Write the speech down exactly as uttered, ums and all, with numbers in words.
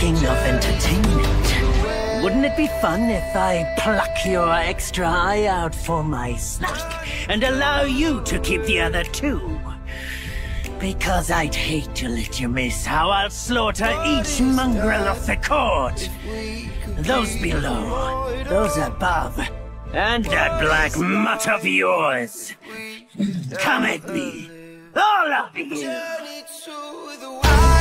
Speaking of entertainment, wouldn't it be fun if I pluck your extra eye out for my snack and allow you to keep the other two? Because I'd hate to let you miss how I'll slaughter each mongrel of the court. Those below, those above, and that black mutt of yours. Come at me, all of you!